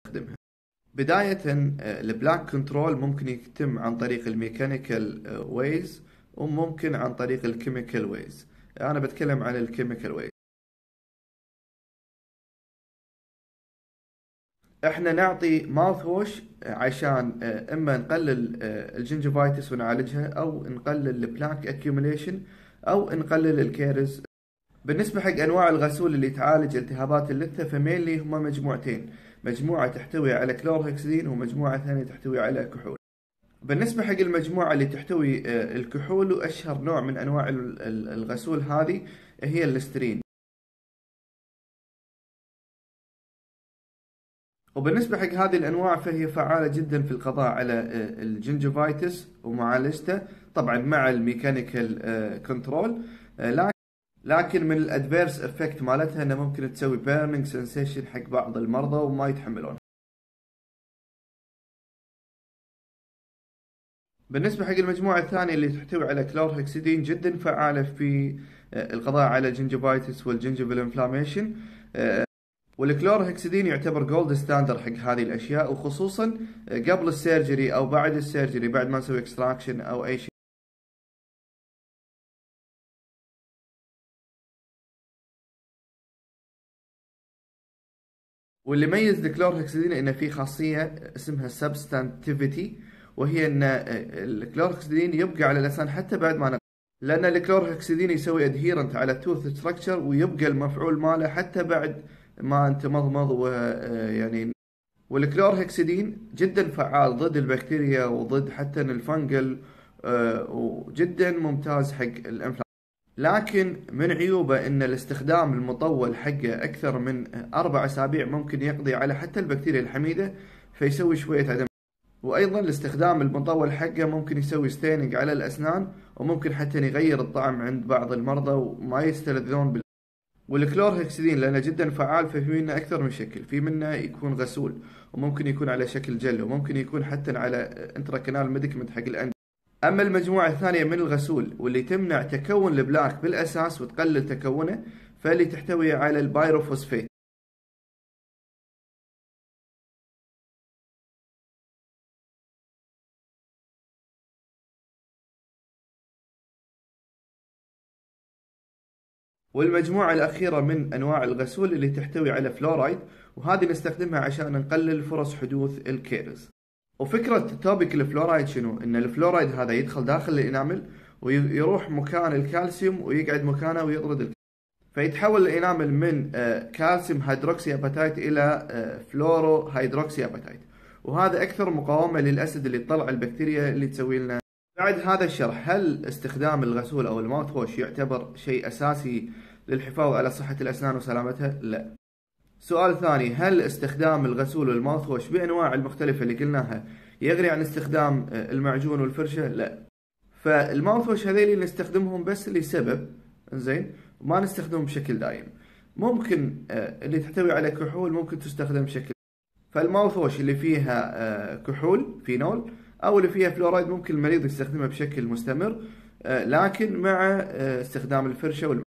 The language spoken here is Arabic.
نستخدمها. بداية البلاك كنترول ممكن يتم عن طريق الميكانيكال ويز وممكن عن طريق الكيميكال ويز. أنا بتكلم عن الكيميكال ويز. احنا نعطي ماوث ووش عشان اما نقلل الجنجفايتس ونعالجها، او نقلل البلاك اكيوميليشن، او نقلل الكيرز. بالنسبة حق انواع الغسول اللي تعالج التهابات اللثة فمينلي هما مجموعتين، مجموعة تحتوي على كلورهكسيدين ومجموعة ثانية تحتوي على كحول. بالنسبة حق المجموعة اللي تحتوي الكحول، واشهر نوع من انواع الغسول هذه هي الليسترين. وبالنسبة حق هذه الأنواع فهي فعالة جدا في القضاء على الجنجفايتس ومعالجته، طبعا مع الميكانيكال كنترول. لكن من الادفيرس افكت مالتها انه ممكن تسوي بيرنينج سنسيشن حق بعض المرضى وما يتحملون. بالنسبة حق المجموعة الثانية اللي تحتوي على كلورهكسيدين، جدا فعالة في القضاء على الجنجفايتس والجنجفال انفلاميشن. والكلورهكسيدين يعتبر جولد ستاندر حق هذه الاشياء، وخصوصا قبل السيرجري او بعد السيرجري، بعد ما نسوي اكستراكشن او اي شيء. واللي يميز الكلورهكسيدين انه في خاصيه اسمها سبستانتيفيتي، وهي ان الكلورهكسيدين يبقى على اللسان حتى بعد ما لان الكلورهكسيدين يسوي ادهيرنت على التوث ستراكشر، ويبقى المفعول ماله حتى بعد ما انت مضمض ويعني. والكلورهكسيدين جدا فعال ضد البكتيريا وضد حتى الفنجل، وجدا ممتاز حق الانفلاميشن. لكن من عيوبه ان الاستخدام المطول حقه اكثر من 4 اسابيع ممكن يقضي على حتى البكتيريا الحميدة، فيسوي شوية عدم. وايضا الاستخدام المطول حقه ممكن يسوي ستيننج على الاسنان، وممكن حتى يغير الطعم عند بعض المرضى وما يستلذون والكلورهكسيدين لانه جدا فعال، ففي منه اكثر من شكل. في منه يكون غسول، وممكن يكون على شكل جل، وممكن يكون حتى على انتراكنال ميديكمنت حق الأنف. اما المجموعة الثانية من الغسول واللي تمنع تكون البلاك بالاساس وتقلل تكونه، فاللي تحتوي على البايروفوسفيت. والمجموعة الأخيرة من أنواع الغسول اللي تحتوي على فلورايد، وهذه نستخدمها عشان نقلل فرص حدوث الكيرز. وفكرة توبيك الفلورايد شنو؟ إن الفلورايد هذا يدخل داخل الإنامل ويروح مكان الكالسيوم ويقعد مكانه ويطرد فيتحول الإنامل من كالسيوم هيدروكسي أباتايت إلى فلورو هيدروكسي أباتايت، وهذا أكثر مقاومة للأسيد اللي تطلع البكتيريا اللي تسوي لنا. بعد هذا الشرح، هل استخدام الغسول أو الماوث ووش يعتبر شيء أساسي للحفاظ على صحة الأسنان وسلامتها؟ لا. سؤال ثاني، هل استخدام الغسول والماوث ووش بأنواع المختلفة اللي قلناها يغني عن استخدام المعجون والفرشة؟ لا. فالماوث ووش هذيلي نستخدمهم بس لسبب، زين، وما نستخدمهم بشكل دائم. ممكن اللي تحتوي على كحول ممكن تستخدم بشكل، فالماوث ووش اللي فيها كحول فينول او اللي فيها فلورايد ممكن المريض يستخدمها بشكل مستمر، لكن مع استخدام الفرشة